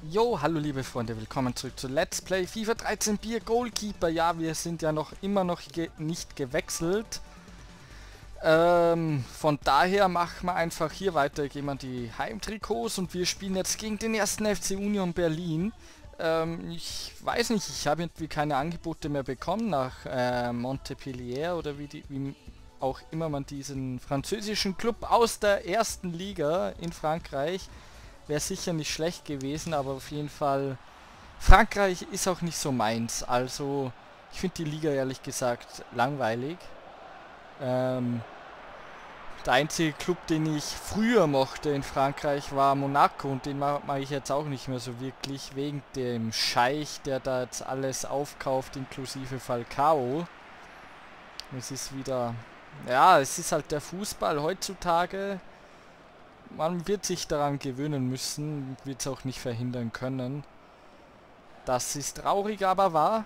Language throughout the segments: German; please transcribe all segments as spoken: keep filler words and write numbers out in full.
Jo, hallo liebe Freunde, willkommen zurück zu Let's Play FIFA dreizehn Bier Goalkeeper. Ja, wir sind ja noch immer noch ge nicht gewechselt. Ähm, von daher machen wir einfach hier weiter, gehen wir die Heimtrikots und wir spielen jetzt gegen den ersten F C Union Berlin. Ähm, ich weiß nicht, ich habe irgendwie keine Angebote mehr bekommen nach äh, Montpellier oder wie, die, wie auch immer man diesen französischen Club aus der ersten Liga in Frankreich. Wäre sicher nicht schlecht gewesen, aber auf jeden Fall, Frankreich ist auch nicht so meins. Also, ich finde die Liga ehrlich gesagt langweilig. Ähm, der einzige Club, den ich früher mochte in Frankreich, war Monaco und den mag ich jetzt auch nicht mehr so wirklich, wegen dem Scheich, der da jetzt alles aufkauft, inklusive Falcao. Es ist wieder, ja, es ist halt der Fußball heutzutage. Man wird sich daran gewöhnen müssen, wird es auch nicht verhindern können. Das ist traurig, aber wahr.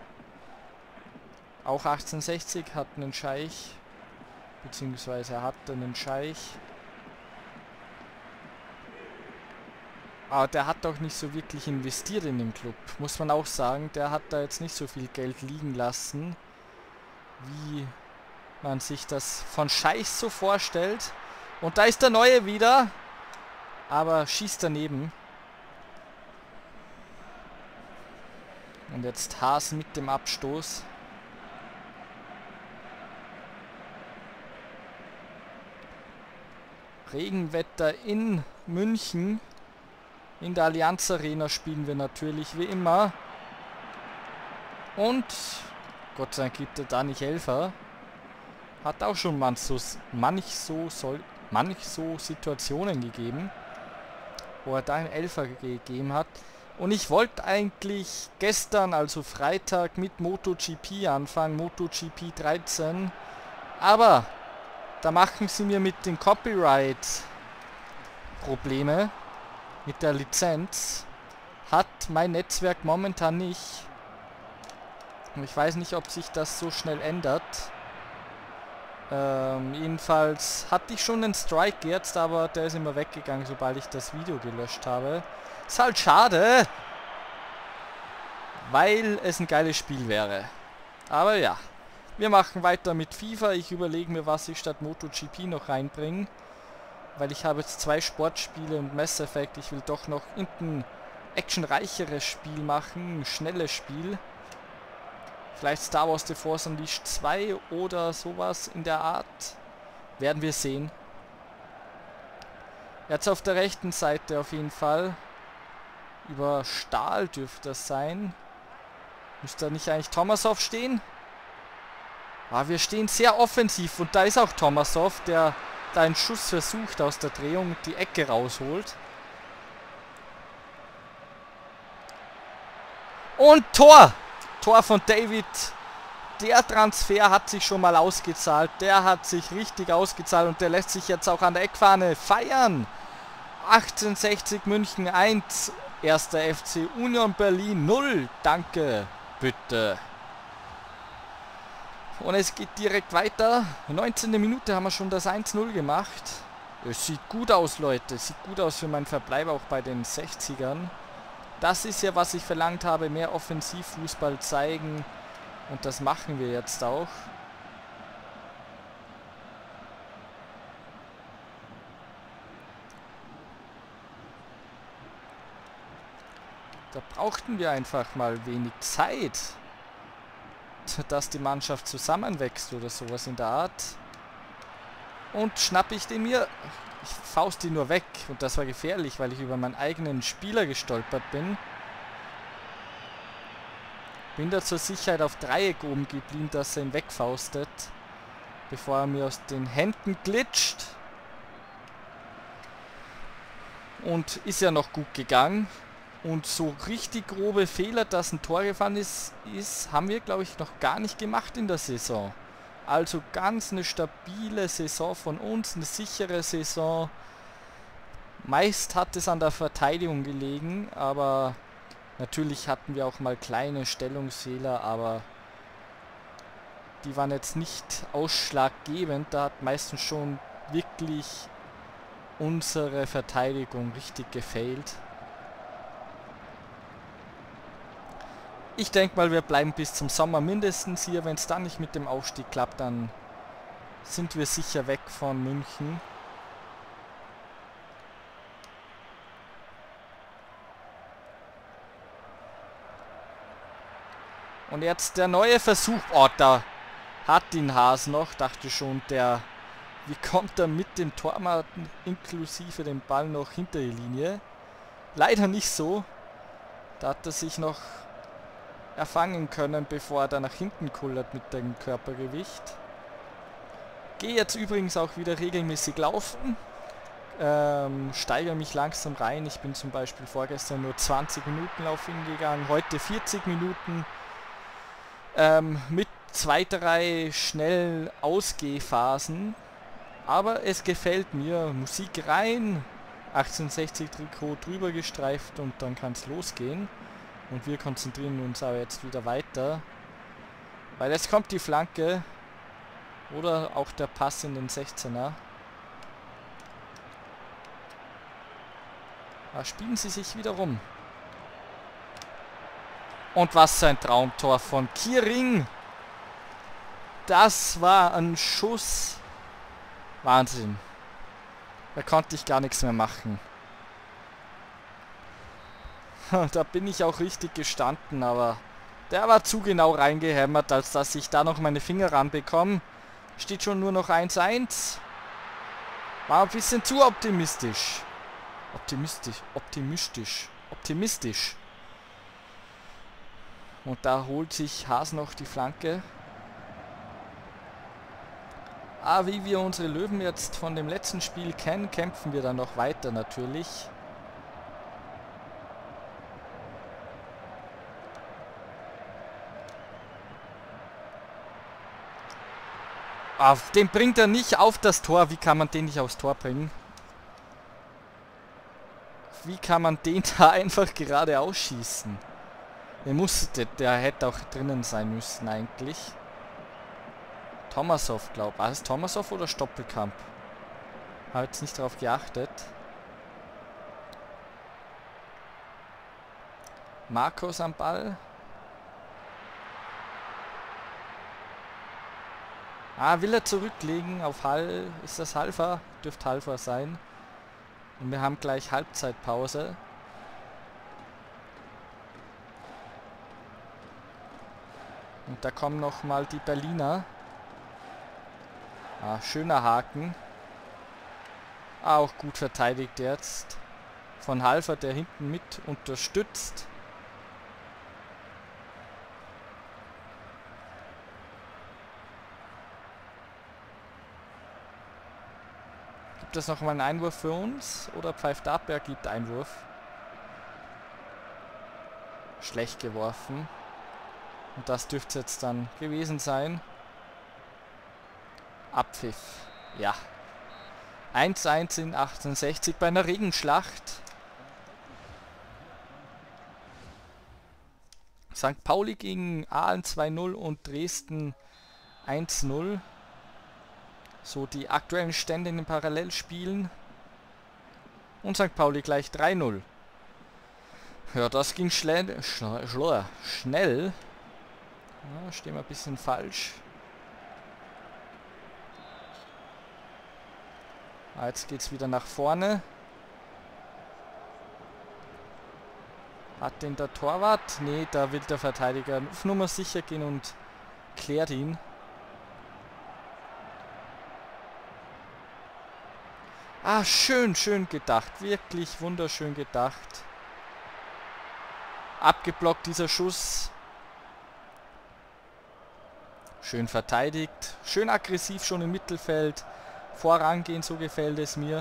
Auch achtzehnhundertsechzig hat einen Scheich, beziehungsweise hat einen Scheich. Aber der hat auch nicht so wirklich investiert in den Club, muss man auch sagen. Der hat da jetzt nicht so viel Geld liegen lassen, wie man sich das von Scheichs so vorstellt. Und da ist der Neue wieder, aber schießt daneben. Und jetzt Haas mit dem Abstoß. Regenwetter in München. In der Allianz Arena spielen wir natürlich wie immer. Und Gott sei Dank gibt er da nicht Elfer. Hat auch schon manch so, manch so soll manch so Situationen gegeben, wo er da einen Elfer gegeben hat. Und ich wollte eigentlich gestern, also Freitag, mit MotoGP anfangen, MotoGP dreizehn. Aber da machen sie mir mit den Copyright Probleme, mit der Lizenz. Hat mein Netzwerk momentan nicht. Und ich weiß nicht, ob sich das so schnell ändert. Ähm, jedenfalls hatte ich schon einen Strike jetzt, aber der ist immer weggegangen, sobald ich das Video gelöscht habe. Ist halt schade, weil es ein geiles Spiel wäre. Aber ja, wir machen weiter mit FIFA. Ich überlege mir, was ich statt MotoGP noch reinbringe, weil ich habe jetzt zwei Sportspiele und Mass Effect. Ich will doch noch ein actionreicheres Spiel machen, ein schnelles Spiel. Vielleicht Star Wars The Force Unleashed zwei oder sowas in der Art. Werden wir sehen. Jetzt auf der rechten Seite auf jeden Fall. Über Stahl dürfte das sein. Müsste da nicht eigentlich Tomasov stehen? Aber wir stehen sehr offensiv und da ist auch Tomasov, der da einen Schuss versucht aus der Drehung und die Ecke rausholt. Und Tor! Tor von David. Der Transfer hat sich schon mal ausgezahlt. Der hat sich richtig ausgezahlt und der lässt sich jetzt auch an der Eckfahne feiern. achtzehnhundertsechzig München eins. Erster F C Union Berlin null. Danke. Bitte. Und es geht direkt weiter. neunzehnte Minute haben wir schon das eins null gemacht. Es sieht gut aus, Leute. Es sieht gut aus für meinen Verbleib auch bei den sechzigern. Das ist ja, was ich verlangt habe, mehr Offensivfußball zeigen. Und das machen wir jetzt auch. Da brauchten wir einfach mal wenig Zeit, dass die Mannschaft zusammenwächst oder sowas in der Art. Und schnappe ich den mir... Ich faust ihn nur weg und das war gefährlich, weil ich über meinen eigenen Spieler gestolpert bin. Bin da zur Sicherheit auf Dreieck oben geblieben, dass er ihn wegfaustet, bevor er mir aus den Händen glitscht. Und ist ja noch gut gegangen. Und so richtig grobe Fehler, dass ein Tor gefallen ist, ist haben wir, glaube ich, noch gar nicht gemacht in der Saison. Also ganz eine stabile Saison von uns, eine sichere Saison. Meist hat es an der Verteidigung gelegen, aber natürlich hatten wir auch mal kleine Stellungsfehler, aber die waren jetzt nicht ausschlaggebend. Da hat meistens schon wirklich unsere Verteidigung richtig gefailt. Ich denke mal, wir bleiben bis zum Sommer mindestens hier. Wenn es dann nicht mit dem Aufstieg klappt, dann sind wir sicher weg von München. Und jetzt der neue Versuch. Oh, da hat ihn Haas noch. Dachte schon, der... Wie kommt er mit dem Torwart inklusive dem Ball noch hinter die Linie? Leider nicht so. Da hat er sich noch erfangen können, bevor er da nach hinten kullert mit dem Körpergewicht. Gehe jetzt übrigens auch wieder regelmäßig laufen. Ähm, steigere mich langsam rein. Ich bin zum Beispiel vorgestern nur zwanzig Minuten Lauf hingegangen, heute vierzig Minuten. Ähm, mit zwei, drei schnell Ausgehphasen. Aber es gefällt mir. Musik rein, achtzehnhundertsechzig Trikot drüber gestreift und dann kann es losgehen. Und wir konzentrieren uns aber jetzt wieder weiter. Weil jetzt kommt die Flanke. Oder auch der Pass in den sechzehner. Da spielen sie sich wieder rum. Und was ein Traumtor von Kiering. Das war ein Schuss. Wahnsinn. Da konnte ich gar nichts mehr machen. Da bin ich auch richtig gestanden, aber der war zu genau reingehämmert, als dass ich da noch meine Finger ranbekomme. Steht schon nur noch eins eins. War ein bisschen zu optimistisch. Optimistisch, optimistisch, optimistisch. Und da holt sich Haas noch die Flanke. Ah, wie wir unsere Löwen jetzt von dem letzten Spiel kennen, kämpfen wir dann noch weiter natürlich. Ah, den bringt er nicht auf das Tor. Wie kann man den nicht aufs Tor bringen? Wie kann man den da einfach gerade ausschießen? Der musste, der hätte auch drinnen sein müssen eigentlich. Tomasov, glaube ich. War es Tomasov oder Stoppelkamp? Habe jetzt nicht darauf geachtet. Markus am Ball. Ah, will er zurücklegen auf Hall? Ist das Halfer? Dürfte Halfer sein. Und wir haben gleich Halbzeitpause. Und da kommen noch mal die Berliner. Ah, schöner Haken. Ah, auch gut verteidigt jetzt. Von Halfer, der hinten mit unterstützt. Gibt es noch mal einen Einwurf für uns? Oder pfeift ab, er gibt Einwurf. Schlecht geworfen. Und das dürfte jetzt dann gewesen sein. Abpfiff. Ja. eins eins in achtzehnhundertsechzig bei einer Regenschlacht. Sankt Pauli gegen Aalen zwei null und Dresden eins null. So die aktuellen Stände in den Parallelspielen. Und Sankt Pauli gleich drei null. Ja, das ging schnell. Schnell. schnell. Ja, stehen wir ein bisschen falsch. Ah, jetzt geht es wieder nach vorne. Hat den der Torwart? Ne, da will der Verteidiger auf Nummer sicher gehen und klärt ihn. Ah, schön, schön gedacht. Wirklich wunderschön gedacht. Abgeblockt dieser Schuss. Schön verteidigt. Schön aggressiv schon im Mittelfeld. Vorangehen, so gefällt es mir.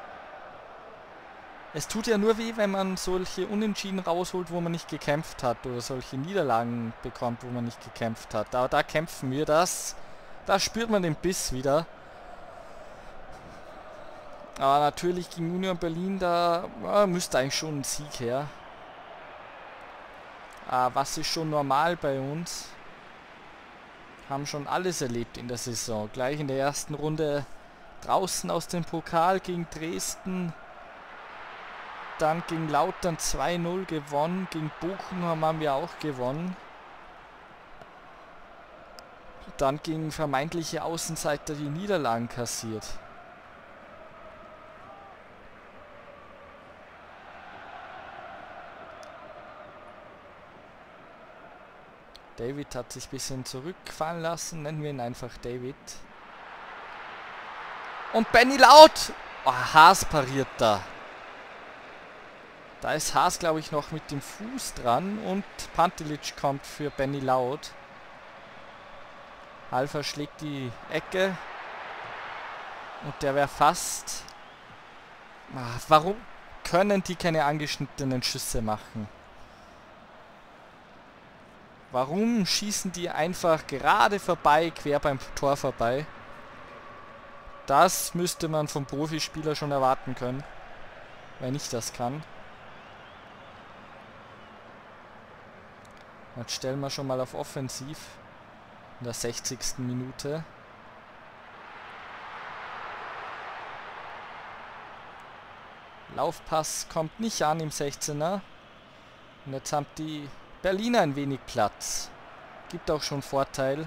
Es tut ja nur weh, wenn man solche Unentschieden rausholt, wo man nicht gekämpft hat. Oder solche Niederlagen bekommt, wo man nicht gekämpft hat. Aber da kämpfen wir das. Da spürt man den Biss wieder. Aber natürlich gegen Union Berlin, da ja, müsste eigentlich schon ein Sieg her. Ah, was ist schon normal bei uns? Haben schon alles erlebt in der Saison. Gleich in der ersten Runde draußen aus dem Pokal gegen Dresden. dann gegen Lautern zwei null gewonnen. Gegen Bochum haben wir auch gewonnen. Dann gegen vermeintliche Außenseiter die Niederlagen kassiert. David hat sich ein bisschen zurückfallen lassen. Nennen wir ihn einfach David. Und Benny Laut! Oh, Haas pariert da. Da ist Haas, glaube ich, noch mit dem Fuß dran. Und Pantelic kommt für Benny Laut. Alpha schlägt die Ecke. Und der wäre fast... Ach, warum können die keine angeschnittenen Schüsse machen? Warum schießen die einfach gerade vorbei, quer beim Tor vorbei? Das müsste man vom Profispieler schon erwarten können, wenn ich das kann. Jetzt stellen wir schon mal auf Offensiv in der sechzigsten Minute. Laufpass kommt nicht an im sechzehner. Und jetzt haben die Berliner ein wenig Platz. Gibt auch schon Vorteil.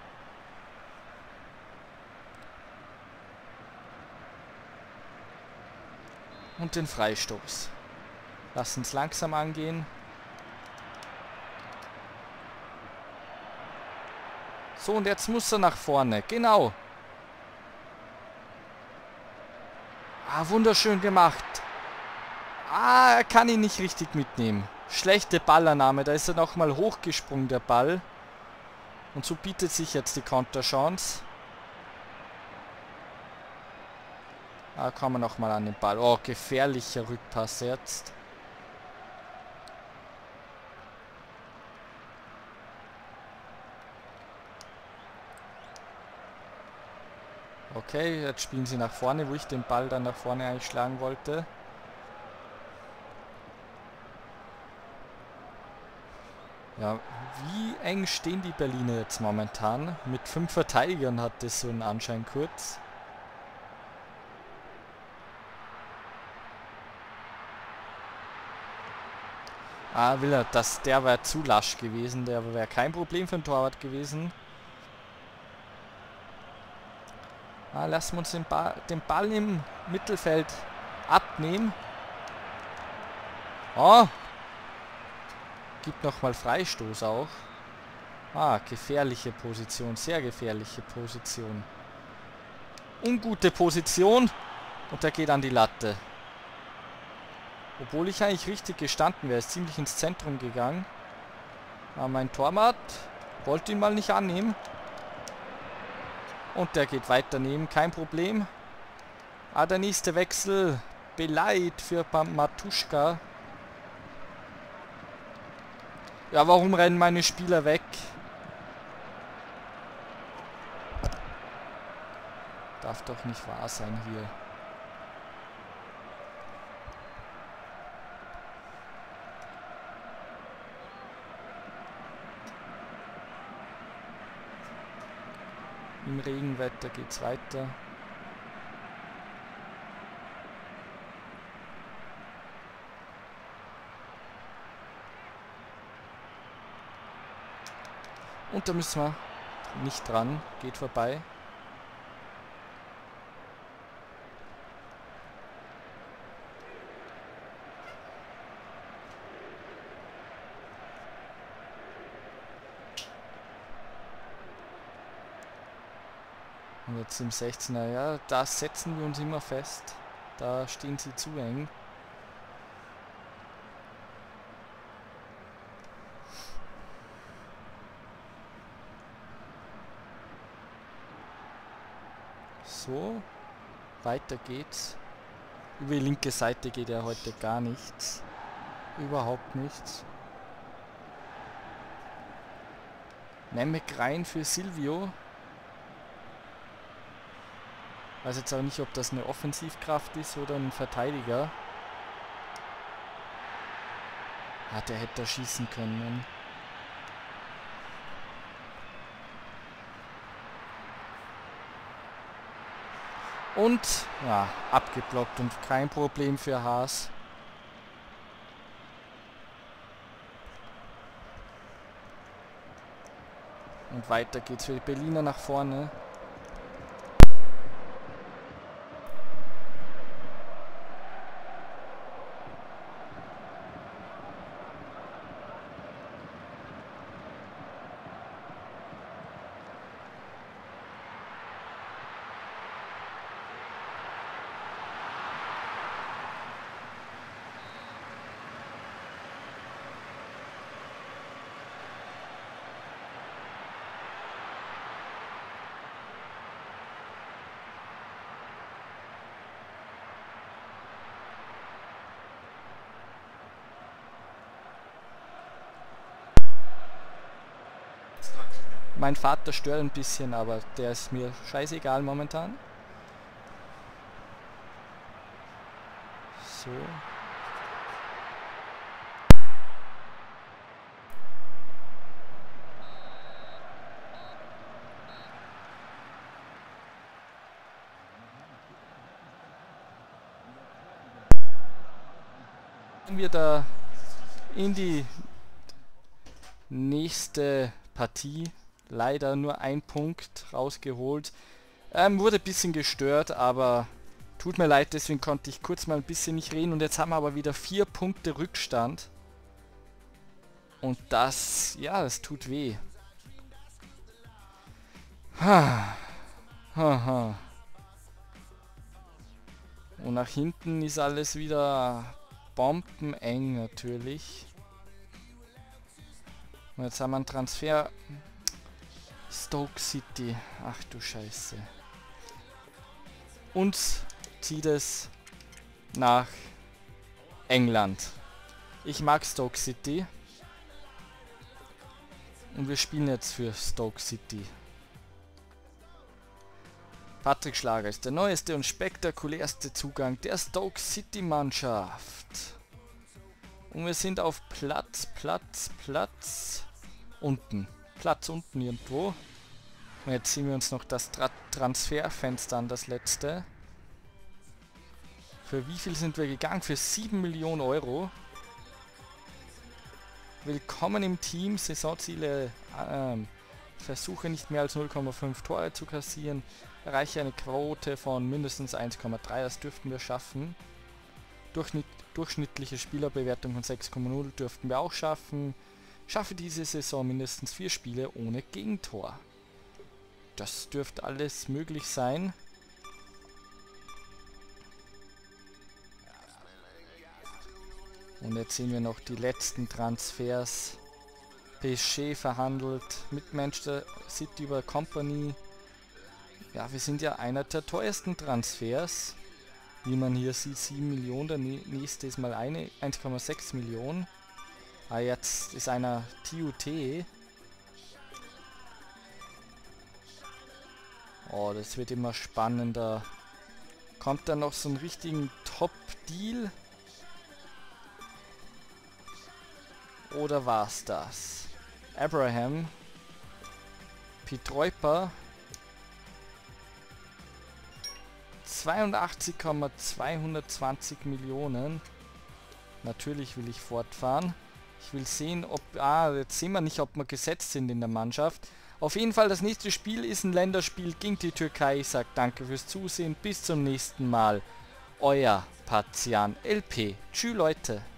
Und den Freistoß. Lass uns langsam angehen. So, und jetzt muss er nach vorne. Genau. Ah, wunderschön gemacht. Ah, er kann ihn nicht richtig mitnehmen. Schlechte Ballannahme, da ist er nochmal hochgesprungen, der Ball. Und so bietet sich jetzt die Konterchance. Ah, kommen wir nochmal an den Ball. Oh, gefährlicher Rückpass jetzt. Okay, jetzt spielen sie nach vorne, wo ich den Ball dann nach vorne eigentlich schlagen wollte. Ja, wie eng stehen die Berliner jetzt momentan? Mit fünf Verteidigern hat das so einen Anschein kurz. Ah, will er, das, der wäre zu lasch gewesen, der wäre kein Problem für den Torwart gewesen. Ah, lassen wir uns den Ball, den Ball im Mittelfeld abnehmen. Oh! Gibt nochmal Freistoß auch. Ah, gefährliche Position, sehr gefährliche Position. Ungute Position. Und der geht an die Latte. Obwohl ich eigentlich richtig gestanden wäre, ist ziemlich ins Zentrum gegangen. Aber mein Torwart wollte ihn mal nicht annehmen. Und der geht weiter daneben, kein Problem. Ah, der nächste Wechsel. Beleit für Matuschka. Ja, warum rennen meine Spieler weg? Darf doch nicht wahr sein hier. Im Regenwetter geht's weiter. Und da müssen wir nicht dran, geht vorbei. Und jetzt im sechzehner, ja, da setzen wir uns immer fest. Da stehen sie zu eng. So, weiter geht's. Über die linke Seite geht ja heute gar nichts. Überhaupt nichts. Nemec rein für Silvio. Weiß jetzt auch nicht, ob das eine Offensivkraft ist oder ein Verteidiger. Ah, der hätte da schießen können. Und, ja, abgeblockt und kein Problem für Haas. Und weiter geht's für die Berliner nach vorne. Mein Vater stört ein bisschen, aber der ist mir scheißegal momentan. So. Wir da in die nächste Partie. Leider nur ein Punkt rausgeholt. Ähm, wurde ein bisschen gestört, aber tut mir leid, deswegen konnte ich kurz mal ein bisschen nicht reden. Und jetzt haben wir aber wieder vier Punkte Rückstand. Und das, ja, das tut weh. Ha. Ha, ha. Und nach hinten ist alles wieder bombeneng natürlich. Und jetzt haben wir einen Transfer. Stoke City. Ach du Scheiße. Uns zieht es nach England. Ich mag Stoke City. Und wir spielen jetzt für Stoke City. Patrick Schlager ist der neueste und spektakulärste Zugang der Stoke City Mannschaft. Und wir sind auf Platz, Platz, Platz unten. Platz unten irgendwo. Und jetzt ziehen wir uns noch das Tra Transferfenster an, das letzte. Für wie viel sind wir gegangen? Für sieben Millionen Euro. Willkommen im Team. Saisonziele. Ähm, Versuche nicht mehr als null Komma fünf Tore zu kassieren. Erreiche eine Quote von mindestens eins Komma drei. Das dürften wir schaffen. Durchschnitt, durchschnittliche Spielerbewertung von sechs Komma null dürften wir auch schaffen. Schaffe diese Saison mindestens vier Spiele ohne Gegentor. Das dürfte alles möglich sein. Und jetzt sehen wir noch die letzten Transfers. P S G verhandelt mit Manchester City über Company. Ja, wir sind ja einer der teuersten Transfers. Wie man hier sieht, sieben Millionen, der nächste ist mal eine, eins Komma sechs Millionen. Ah, jetzt ist einer T U T. Oh, das wird immer spannender. Kommt da noch so ein richtigen Top-Deal? Oder war's das? Abraham. Pietroiper. zweiundachtzig Komma zweihundertzwanzig Millionen. Natürlich will ich fortfahren. Ich will sehen, ob... Ah, jetzt sehen wir nicht, ob wir gesetzt sind in der Mannschaft. Auf jeden Fall, das nächste Spiel ist ein Länderspiel gegen die Türkei. Ich sage danke fürs Zusehen. Bis zum nächsten Mal. Euer Patian L P. Tschüss, Leute.